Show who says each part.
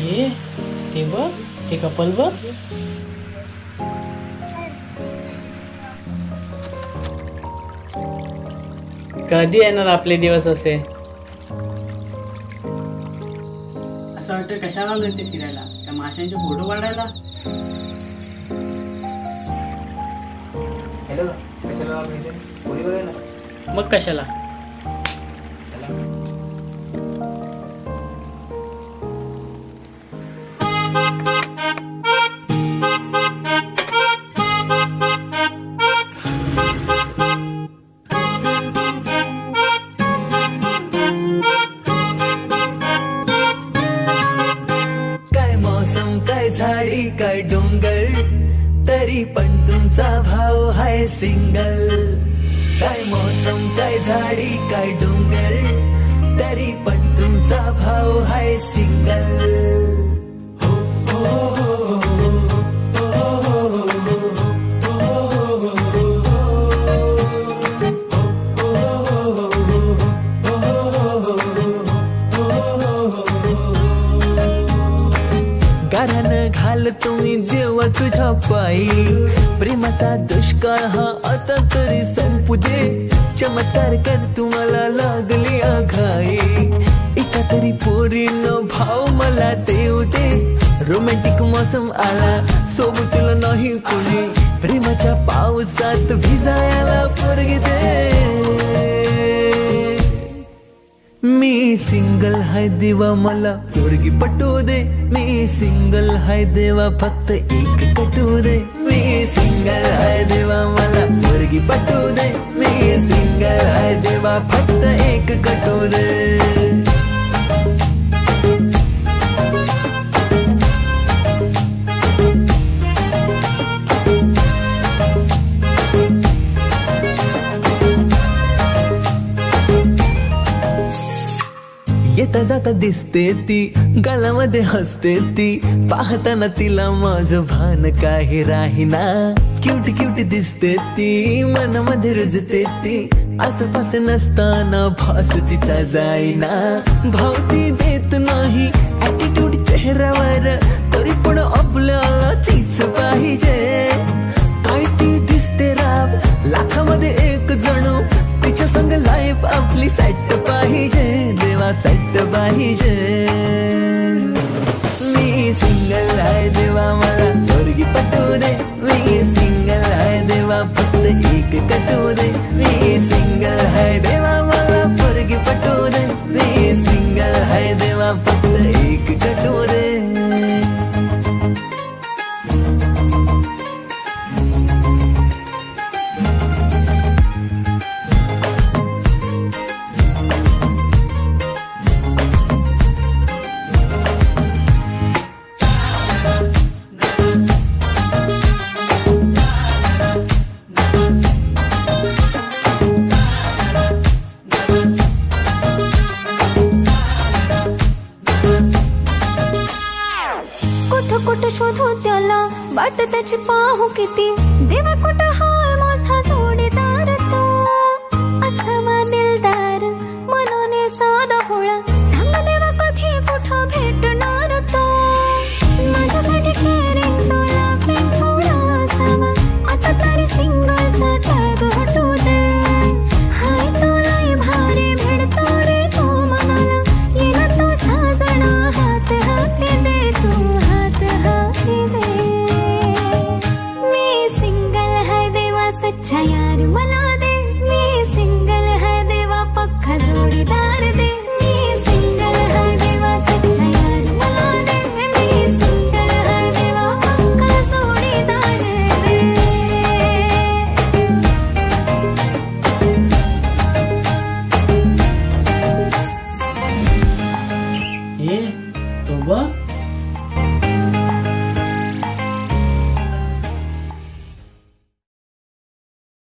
Speaker 1: ए ते बघ, ते कपल बघ. कधी येणार आपले दिवस असे? असं वाटतं कशाला आलोय ते फिरायला, त्या माशांचे फोटो काढायला.
Speaker 2: हॅलो, कशाला पोरी बघायला?
Speaker 1: मग कशाला?
Speaker 2: चला.
Speaker 3: काय मौसम, काय झाडी, काय डोंगर, तरी पण तुमचा भाव हाय सिंगल. काय मौसम, काय झाडी, काय डोंगर, तरी पण तुमचा भाव हाय सिंगल. गारानं घाल तुम्ही जेव्हा तुझ्या पायी, प्रेमाचा दुष्काळ हा आता तरी संपू दे. चमत्कार कर तुम्हाला लागली आघाई, एका तरी पोरीनं भाव मला देऊ दे. रोमॅन्टिक मौसम आला, सोबतीला नाही कुणी, प्रेमाच्या पावसात भिजायला पोरगी दे. मी सिंगल हाय देवा, मला पोरगी पटू दे. मी सिंगल हाय देवा, फक्त एक कटू दे. मी सिंगल हाय देवा, मला पोरगी पटू दे. मी सिंगल हाय देवा, फक्त एक कटू दे. येता जाता दिसते ती, गालामध्ये हसते ती, पाहताना तिला माझं भान काही राहीना. क्यूट क्यूट दिसते ती, मनामध्ये रुजते ती, आसपास नसताना भास तिचा जाईना. भाव ती देत नाही ऍटिट्यूड चेहऱ्यावर, तरी पण आपल्याला तीच पाहिजे. काय ती दिसते राव, लाखामध्ये एक जणू, तिच्या संग लाईफ आपली सेट पाहिजे. देवा सेट पाहिजे. मी सिंगल हाय देवा, मला पोरगी पटू दे. मी सिंगल हाय देवा, फक्त एक कटू दे. मी सिंगल हाय देवा, मला पोरगी पटू दे. मी सिंगल हाय देवा, फक्त एक कटू दे.
Speaker 4: कुठं कुठं शोधू त्याला, वाट त्याची पाहू किती, देवा कुठं